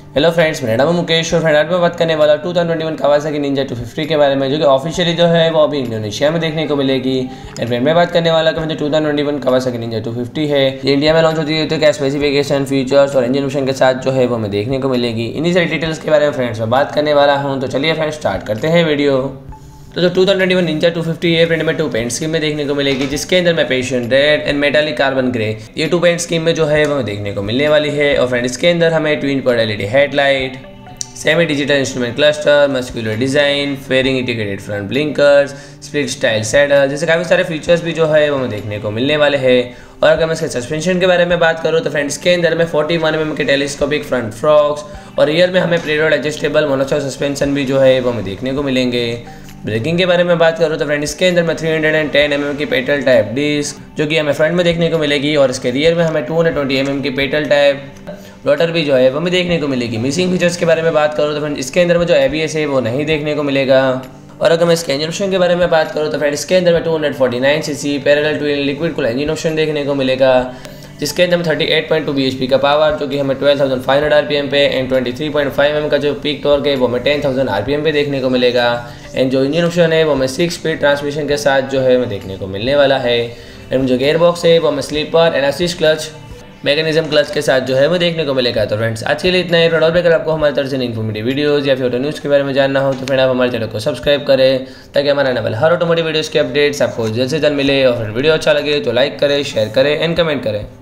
Hello friends, मेरा नाम है मुकेश और फ्रेंड आज मैं बात करने वाला 2021 कावासाकी निंजा 250 के बारे में, जो कि ऑफिशियली जो है वो अभी इंडोनेशिया में देखने को मिलेगी। एंड फ्रेंड मैं बात करने वाला कि जो 2021 कावासाकी निंजा 250 है ये इंडिया में लॉन्च होती है तो क्या स्पेसिफिकेशन, फीचर्स और इंजन ऑप्शन के साथ जो है वो हमें देखने को मिलेगी। इन्हीं सारी डिटेल्स के बारे में फ्रेंड्स मैं बात करने वाला हूँ। तो चलिए फ्रेंड्स स्टार्ट करते हैं वीडियो। तो जो 2021 निंजा 250 है फ्रेंड में 2 पेंट स्कीम में देखने को मिलेगी, जिसके अंदर में passion red and metallic carbon grey ये 2 पेंट स्कीम में जो है वो देखने को मिलने वाली है। और फ्रेंड इसके अंदर हमें twin pod LED headlight, semi digital instrument cluster, muscular design, fairing integrated front blinkers, split style saddle जैसे काफ़ी सारे फीचर्स भी जो है वो हमें देखने को मिलने वाले हैं। और अगर मैं इसके सस्पेंशन के बारे में बात करूँ तो फ्रेंड्स के अंदर में 41 mm के टेलीस्कोपिक फ्रंट फ्रॉक्स और रियर में हमें प्रीलोड एडजस्टेबल मोनोशॉक सस्पेंशन भी जो है वो हमें देखने को मिलेंगे। ब्रेकिंग के बारे में बात करूँ तो फ्रेंड इसके अंदर में 310 mm की पेटल टाइप डिस्क जो कि हमें फ्रंट में देखने को मिलेगी, और इसके रियर में हमें 220 mm की पेटल टाइप रोटर भी जो है वो हमें देखने को मिलेगी। मिसिंग फीचर्स के बारे में बात करूँ तो फ्रेंड इसके अंदर में जो ABS है वो नहीं देखने को मिलेगा। और अगर मैं इसके इंजन ऑप्शन के बारे में बात करूँ तो फ्रेंड इसके अंदर में 249 cc parallel twin liquid cooled engine option देखने को मिलेगा, जिसके अंदर में 38.2 bhp का पावर जो कि हमें 12,500 RPM पे एंड 23.5 mm का जो पीक टॉर्क है वो हमें 10,000 RPM पे देखने को मिलेगा। एंड जो इंजन ऑप्शन है वो हमें 6 स्पीड ट्रांसमिशन के साथ जो है हमें देखने को मिलने वाला है। एंड जो गेयर बॉक्स है वो हमें slipper and assist clutch mechanism clutch के साथ जो है वो देखने को मिलेगा। तो फ्रेंड्स आज के लिए इतना ही। फ्रेंड और अगर आपको हमारी तरफ से इन्फॉर्मेटिव वीडियोस या फिर ऑटो न्यूज़ के बारे में जानना हो तो फ्रेंड आप हमारे चैनल को सब्सक्राइब करें ताकि हमारे आने वाले हर ऑटोमोटिव वीडियोस के अपडेट्स आपको जल्द से जल्द मिले। और वीडियो अच्छा लगे तो लाइक करें, शेयर करें एंड कमेंट करें।